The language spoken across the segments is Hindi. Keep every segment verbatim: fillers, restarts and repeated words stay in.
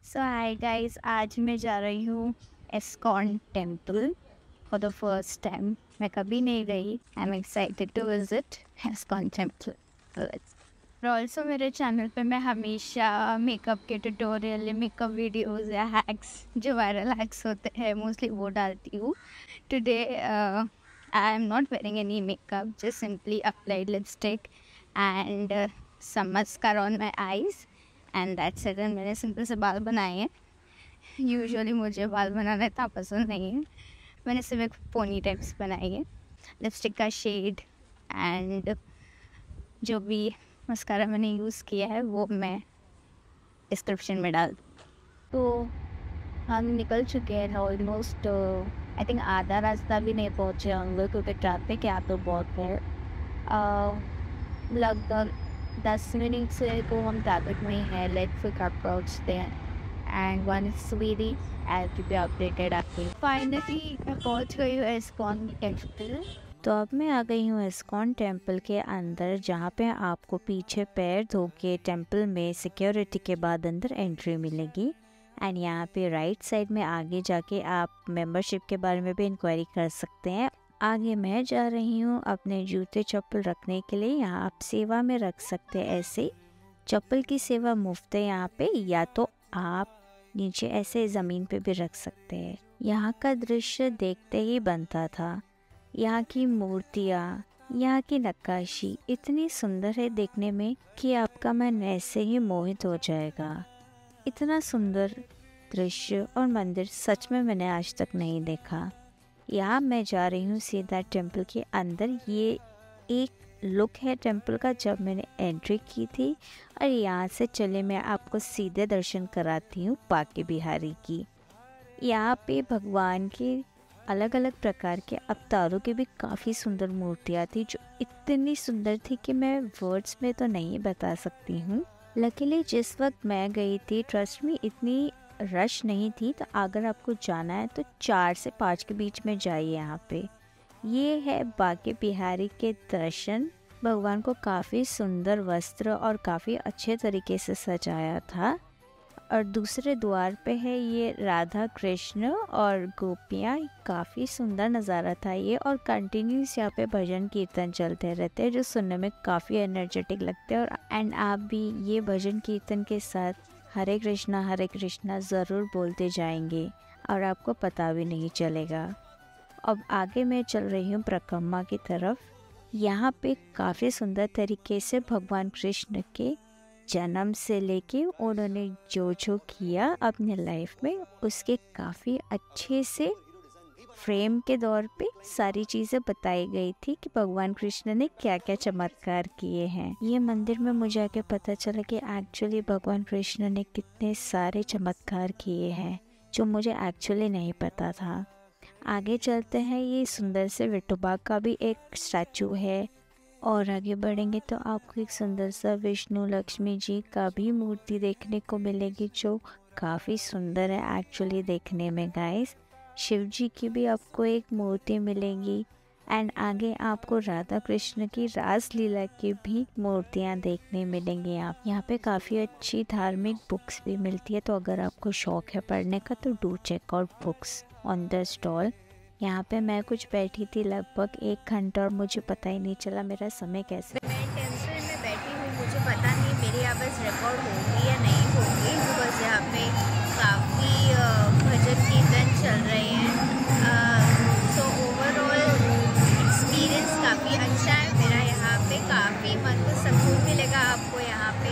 सो हाय गाइस, आज मैं जा रही हूँ ISKCON temple for the first time. मैं कभी नहीं गई। I am excited to visit ISKCON temple. और ऑल्सो मेरे चैनल पे मैं हमेशा मेकअप के ट्यूटोरियल, मेकअप वीडियोस या हैक्स, जो वायरल हैक्स होते हैं मोस्टली वो डालती हूँ। Today I am not wearing any makeup, just simply applied lipstick and some mascara on my eyes and that's it. And मैंने सिंपल से बाल बनाए हैं। यूजुअली मुझे बाल बनाना इतना पसंद नहीं है। मैंने सिर्फ एक पोनी टाइप्स बनाई है। लिपस्टिक का शेड एंड जो भी मस्कारा मैंने यूज़ किया है वो मैं डिस्क्रिप्शन में डाल दूँ। तो हम निकल चुके हैं ऑलमोस्ट। आई थिंक आधा रास्ता भी नहीं पहुँचे होंगे क्योंकि ट्रैफिक यहाँ पे बहुत है। लगभग दस मिनट से तो हम ट्रैफिक में ही हैं। Let's quick approach there and once we reach I will keep you updated. आपके फाइनली मैं पहुंच गई हूँ एस्कॉन टेम्पल। तो अब मैं आ गई हूँ एस्कॉन टेम्पल के अंदर, जहाँ पे आपको पीछे पैर धो के टेम्पल में सिक्योरिटी के बाद अंदर एंट्री मिलेगी। एंड यहाँ पे राइट साइड में आगे जाके आप मेंबरशिप के बारे में भी इंक्वायरी कर सकते हैं। आगे मैं जा रही हूँ अपने जूते चप्पल रखने के लिए। यहाँ आप सेवा में रख सकते हैं। ऐसे चप्पल की सेवा मुफ्त है यहाँ पे, या तो आप नीचे ऐसे ज़मीन पे भी रख सकते हैं। यहाँ का दृश्य देखते ही बनता था। यहाँ की मूर्तियाँ, यहाँ की नक्काशी इतनी सुंदर है देखने में कि आपका मन ऐसे ही मोहित हो जाएगा। इतना सुंदर दृश्य और मंदिर सच में मैंने आज तक नहीं देखा। यहाँ मैं जा रही हूँ सीधा टेम्पल के अंदर। ये एक लुक है टेम्पल का जब मैंने एंट्री की थी। और यहाँ से चले मैं आपको सीधे दर्शन कराती हूँ बांके बिहारी की। यहाँ पे भगवान के अलग अलग प्रकार के अवतारों की भी काफ़ी सुंदर मूर्तियाँ थी, जो इतनी सुंदर थी कि मैं वर्ड्स में तो नहीं बता सकती हूँ। लकीली जिस वक्त मैं गई थी, ट्रस्ट में इतनी रश नहीं थी। तो अगर आपको जाना है तो चार से पाँच के बीच में जाइए। यहाँ पे ये है बांके बिहारी के दर्शन। भगवान को काफ़ी सुंदर वस्त्र और काफ़ी अच्छे तरीके से सजाया था। और दूसरे द्वार पे है ये राधा कृष्ण और गोपियाँ। काफ़ी सुंदर नज़ारा था ये। और कंटिन्यूस यहाँ पे भजन कीर्तन चलते रहते हैं, जो सुनने में काफ़ी एनर्जेटिक लगते हैं। और एंड आप भी ये भजन कीर्तन के साथ हरे कृष्णा हरे कृष्णा ज़रूर बोलते जाएंगे और आपको पता भी नहीं चलेगा। अब आगे मैं चल रही हूँ परिक्रमा की तरफ। यहाँ पे काफ़ी सुंदर तरीके से भगवान कृष्ण के जन्म से लेके उन्होंने जो जो किया अपने लाइफ में, उसके काफ़ी अच्छे से फ्रेम के दौर पे सारी चीज़ें बताई गई थी कि भगवान कृष्ण ने क्या क्या चमत्कार किए हैं। ये मंदिर में मुझे आके पता चला कि एक्चुअली भगवान कृष्ण ने कितने सारे चमत्कार किए हैं, जो मुझे एक्चुअली नहीं पता था। आगे चलते हैं। ये सुंदर से विठोबा का भी एक स्टैचू है। और आगे बढ़ेंगे तो आपको एक सुंदर सा विष्णु लक्ष्मी जी का भी मूर्ति देखने को मिलेगी, जो काफ़ी सुंदर है एक्चुअली देखने में गाइस। शिव जी की भी आपको एक मूर्ति मिलेगी। एंड आगे आपको राधा कृष्ण की रास लीला की भी मूर्तियां देखने मिलेंगी। आप यहाँ पे काफ़ी अच्छी धार्मिक बुक्स भी मिलती है, तो अगर आपको शौक है पढ़ने का तो do check out books on the stall. यहाँ पे मैं कुछ बैठी थी लगभग एक घंटा और मुझे पता ही नहीं चला मेरा समय कैसे। मैं टेंशन में बैठी हूँ, मुझे पता नहीं मेरी आवाज़ रिकॉर्ड होगी या नहीं होगी, बिकॉज यहाँ पे काफ़ी भजन कीर्तन चल रहे हैं। सो ओवरऑल एक्सपीरियंस काफ़ी अच्छा है मेरा। यहाँ पे काफ़ी मन को सुकून मिलेगा आपको यहाँ पे।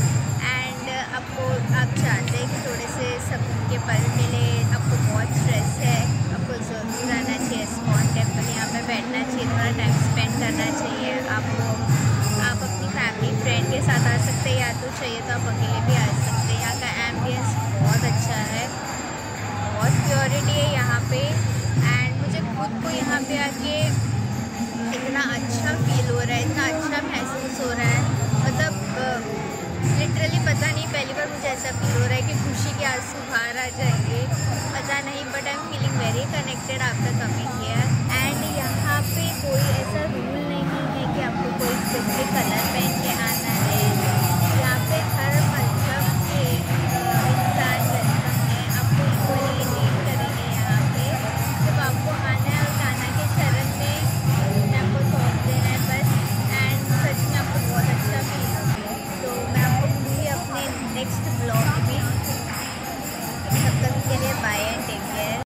एंड आपको आप चाहते हैं कि थोड़े से सुकून के पल मिले, आपको बहुत स्ट्रेस है, आपको ज़रूर आना चाहिए एस्कॉन टेम्पल। यहाँ पे बैठना चाहिए, थोड़ा टाइम स्पेंड करना चाहिए आपको। आप अपनी फैमिली फ्रेंड के साथ आ सकते हैं, या तो चाहिए तो आप अकेले भी आ सकते हैं। यहाँ का एम्बियंस बहुत अच्छा है, बहुत प्योरिटी है यहाँ पे। एंड मुझे खुद को यहाँ पे आके इतना अच्छा फील हो रहा है, इतना अच्छा महसूस हो रहा है। मतलब लिटरली पता नहीं, पहली बार मुझे ऐसा फील हो रहा है कि खुशी के आंसू बाहर आ जाएंगे, पता नहीं, but I am feeling very connected after coming here. And यहाँ पे कोई ऐसा रूल नहीं है कि आपको कोई स्पेसिफिक कलर पहन के आना है। यहाँ पे हर मतलब के इंसान नेक्स्ट ब्लॉग